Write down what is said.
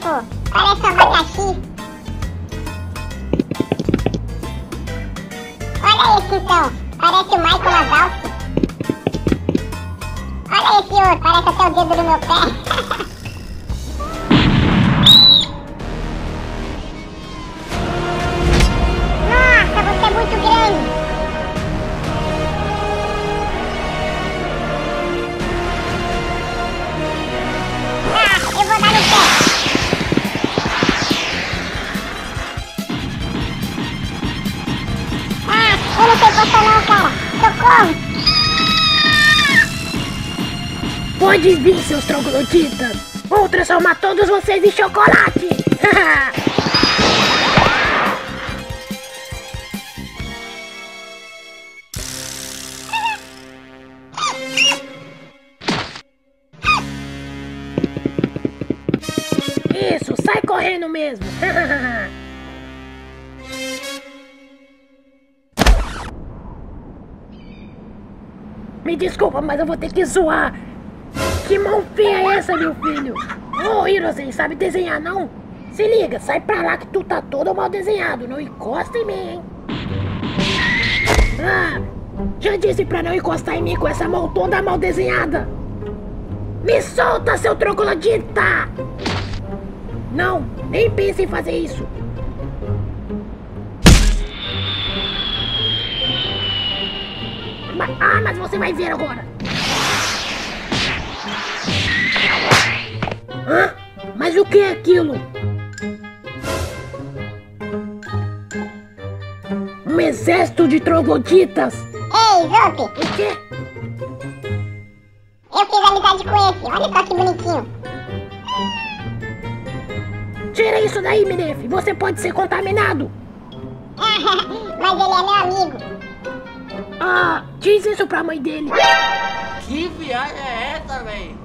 pô. Parece um abacaxi. Olha esse então. Parece o Michael Wazowski. Olha esse outro. Parece até o dedo do meu pé. Nossa, você é muito grande. Eu vou dar no pé. Eu não sei força não, cara. Socorro. Pode vir, seus trogloditas. Vou transformar todos vocês em chocolate. Isso, sai correndo mesmo. Me desculpa, mas eu vou ter que zoar. Que mão feia é essa, meu filho? Ô, Hirozen, sabe desenhar, não? Se liga, sai pra lá que tu tá todo mal desenhado. Não encosta em mim, hein? Ah, já disse pra não encostar em mim com essa mão toda mal desenhada. Me solta, seu troglodita! Não, nem pense em fazer isso. Mas você vai ver agora. Hã? Mas o que é aquilo? Um exército de trogloditas. Ei, Zop. O quê? Eu fiz amizade com esse. Olha só que bonitinho. Tira isso daí, Minef. Você pode ser contaminado. Mas ele é meu amigo. Ah, diz isso pra mãe dele. Que viagem é essa, véi?